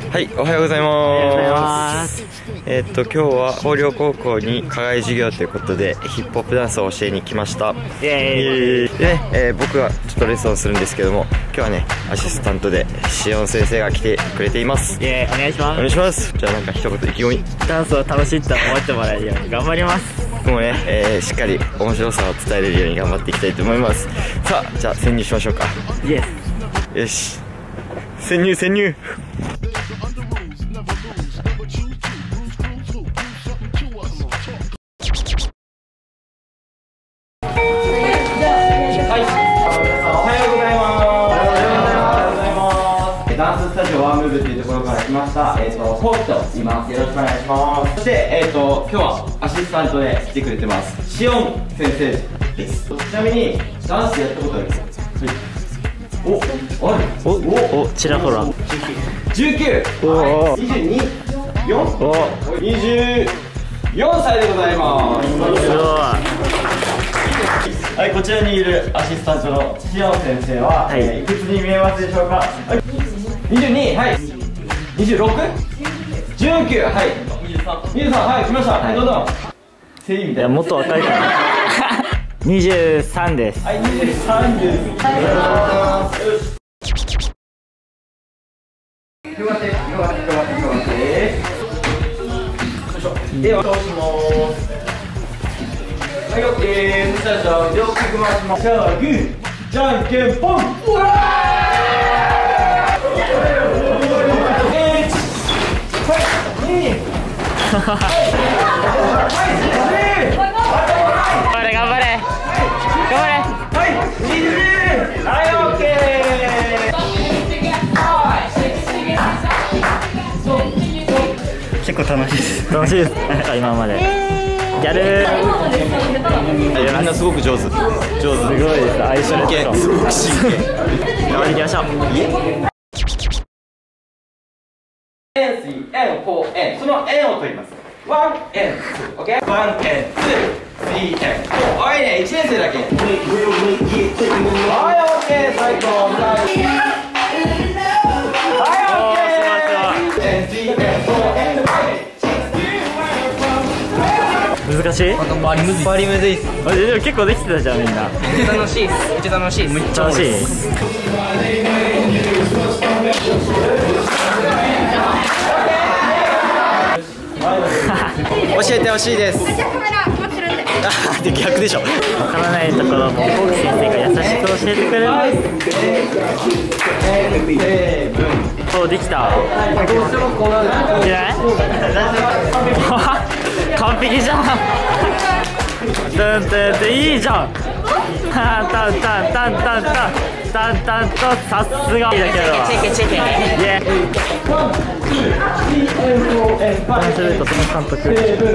はい、おはようございます。今日は広陵高校に課外授業ということでヒップホップダンスを教えに来ました。でね、僕はちょっとレッスンをするんですけども、今日はねアシスタントでしおん先生が来てくれています。 お願いします。 お願いします。じゃあなんか一言意気込み。 ダンスを楽しいと思ってもらえるように頑張ります。 僕もね、しっかり面白さを伝えれるように頑張っていきたいと思います。さあ、じゃあ潜入しましょうか。よし、潜入。ダンススタジオワンムーブというところから来ました、コウキと言います。よろしくお願いします。そして、今日はアシスタントで来てくれてますしおん先生です。ちなみにダンスやったことある？お、ちらほら。19、22、24歳でございます。はい、こちらにいるアシスタントのしおん先生は、いくつに見えますでしょうか？22、はい。26、19、はい。23、はい、来ました。はい、どうぞ。セリみたいな。 もっと若いかな。23です。 はい、23です。よし。広がって。では、通します。はい、オッケー。そしたら、じゃあ、両手回します。じゃあ、グー、じゃんけんぽん。うわ頑張れ。結構楽しいです。今までやる。 みんなすごく上手。すごいです。相性すごく真剣。 頑張りましょう。 N3N4N その N を取ります。1N2、OK？ 1N2、3N4。おいね、1年生だけ。はい、OK、最高。はい、 OK。難しい？ バリむずいっす。 でも結構できてたじゃん、みんな。 めっちゃ楽しいっす。めっちゃ楽しいっす。めっちゃ楽しいっす。 教えてほしいです。 じゃあカメラ持ってるんで。 で逆でしょ。 わからないところもコウキ先生が優しく教えてくれます。そうできた。いけない？完璧じゃん。いいじゃん。タンとさすがいいだけど。チェケ。ダンスルートその監督。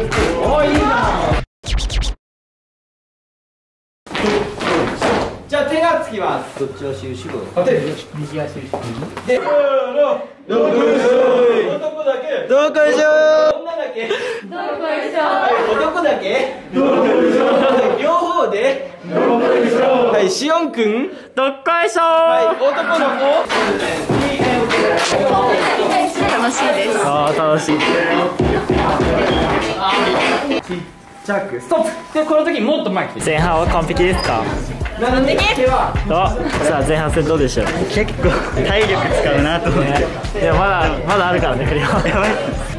じゃあ手がつきます。どっちを印？右足印。で、どこだけ？どこでしょ？女だけ？どこでしょ？男だけ？どこでしょ？両方で？どこでしょ？はい、しおんくん。 どっこいしょー。 はい、男の子。 楽しいです。 楽しい。 ちっちゃくストップ。で、この時もっと前来て。 前半は完璧ですか？ なんで手は。 さあ前半戦どうでしょう？結構体力使うなと思って。でもまだあるからね、振りは。やばい。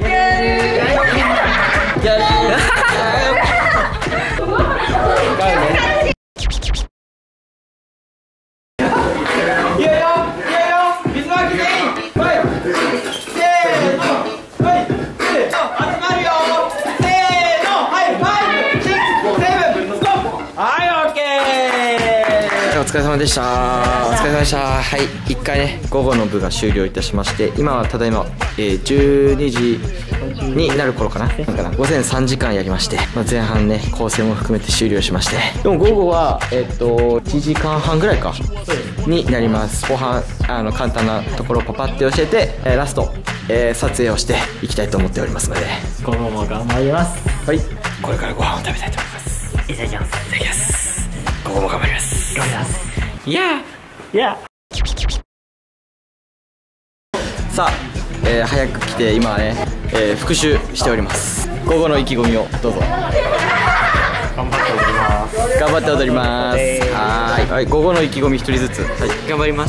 お疲れ様でした。はい、1回ね午後の部が終了いたしまして、今はただいま、12時になる頃かな、午前3時間やりまして、前半ね構成も含めて終了しまして、でも午後は1時間半ぐらいかになります。後半簡単なところをパパって教えて、ラスト、撮影をしていきたいと思っておりますので、 午後も頑張ります。 はい、これからご飯を食べたいと思います。 いただきます。 午後も頑張ります。いやいや。 さあ、 早く来て今はね、復習しております。午後の意気込みをどうぞ。 頑張って踊ります。 頑張って踊ります。はい、午後の意気込み一人ずつ。はい、 頑張ります。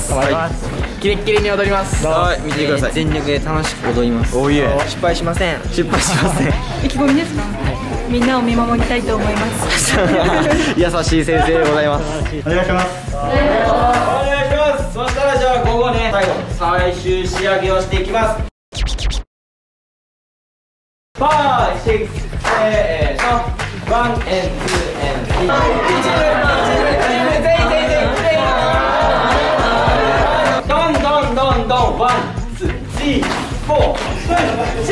頑張ります。キレッキレに踊ります。 はい、見てください。 全力で楽しく踊ります。 おいえ、 失敗しません。 失敗しません。 意気込みですか？みんなを見守りたいと思います。 優しい先生でございます。 お願いします。 お願いします。そしたらじゃあ午後ね、最終仕上げをしていきます。5、6、1 and 2 and 3。どんどんどんどん。1、2、3、4、5、6、7、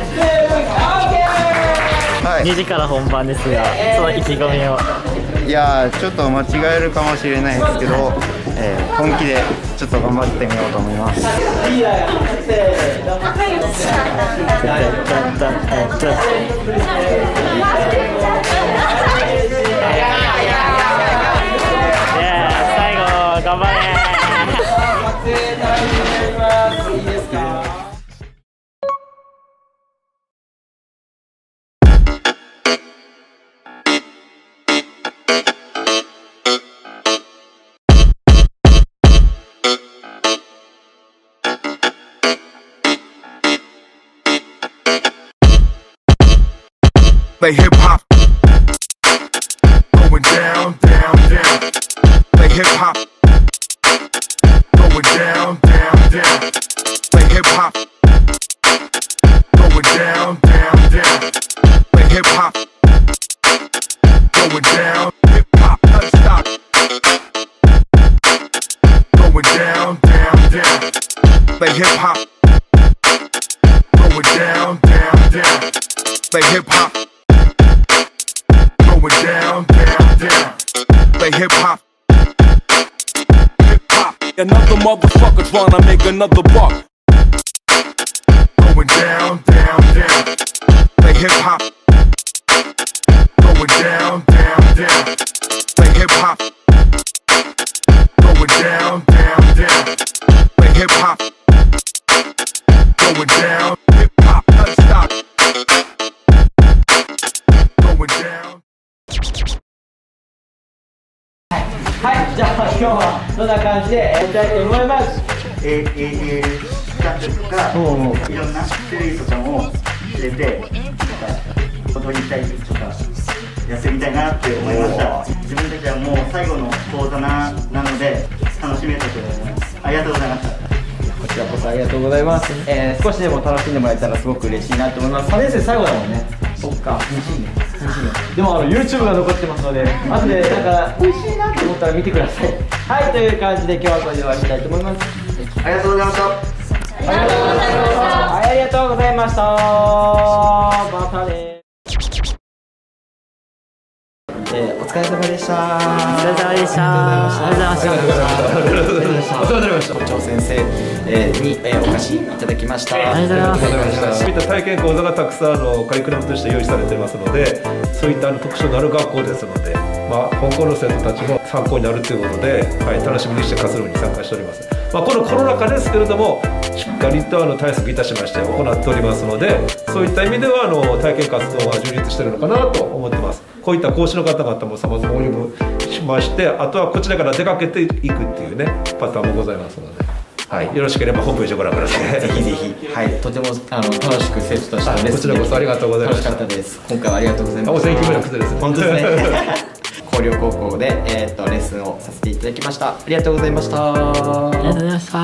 はい、 2時から本番ですが、その意気込みを。 いやーちょっと間違えるかもしれないですけど、本気でちょっと頑張ってみようと思います。 リーダーがせーの。 最後頑張れ。 いいですか。 Play hip hop, going down, down, down. Play hip hop, going down, down, down. Play hip hop, going down, down, down. Play hip hop, going down, hip hop, non-stop. Going down, down, down. Play hip hop, going down, down, down. Play hip hop. Going down, down, down. Play hip hop. Hip hop. Another motherfucker tryna make another buck. Going down, down, down. Play hip hop. Going down, down, down. Play hip hop. Going down, down, down. Play hip hop. Going down, hip hop, non-stop. Going down. はい、じゃあ今日はどんな感じでやりたいと思います。 スタッフとかいろんな種類とかも入れて踊りたいとかやってみたいなって思いました。自分たちはもう最後の講座なので楽しめたと思います。ありがとうございました。 こちらこそありがとうございます。少しでも楽しんでもらえたらすごく嬉しいなと思います。3年生最後だもんね。そっか、2シーンね。でもYouTube が残ってますので、後でなんか美味しいなと思ったら見てください。はい、という感じで今日はこれで終わりたいと思います。 ありがとうございました。 ありがとうございました。はい、ありがとうございました。またね。お疲れ様でした。 お疲れ様でした。ありがとうございました。 校長先生にお貸しいただきました。 ありがとうございました。 そういった体験講座がたくさんカリキュラムとして用意されていますので、そういった特徴のある学校ですので、香港の生徒たちも参考になるということで、楽しみにして活動に参加しております。このコロナ禍ですけれども、しっかりと対策いたしまして行っておりますので、そういった意味では体験活動が充実しているのかなと思っています。こういった講師の方々も様々お呼びしまして、あとはこちらから出かけていくっていうねパターンもございますので、はい、よろしければホームページをご覧ください。 ぜひぜひ、はい、とても楽しく生徒としてのレッスン、 こちらこそありがとうございました。 楽しかったです。今回はありがとうございました。 お天気も良くてですね。 本当ですね。広陵高校でレッスンをさせていただきました。ありがとうございました。 ありがとうございました。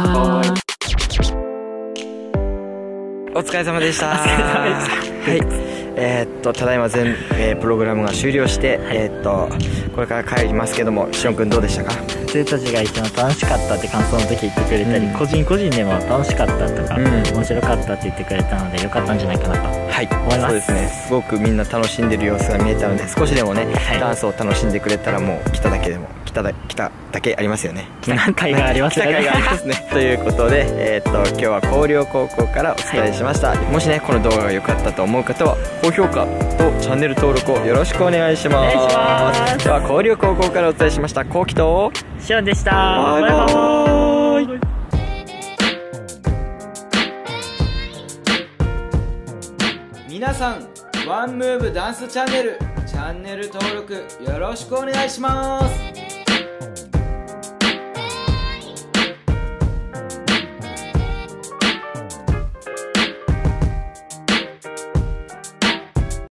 お疲れ様でした。 お疲れ様でした。 はい。ただいま全、プログラムが終了して、これから帰りますけども、しおんくんどうでしたか？ 生徒たちが一番楽しかったって感想の時言ってくれたり、個人個人でも楽しかったとか、面白かったって言ってくれたのでよかったんじゃないかなと思います。 そうですね。すごくみんな楽しんでる様子が見えたので、少しでもね、ダンスを楽しんでくれたらもう来ただけありますよね。 何回がありますよね。 来た甲斐がありますね。ということで、今日は広陵高校からお伝えしました。もしねこの動画が良かったと思う方は高評価とチャンネル登録をよろしくお願いします。では広陵高校からお伝えしました。こうきとしおんでした。 バイバーイ。 皆さんワンムーブダンスチャンネル登録よろしくお願いします。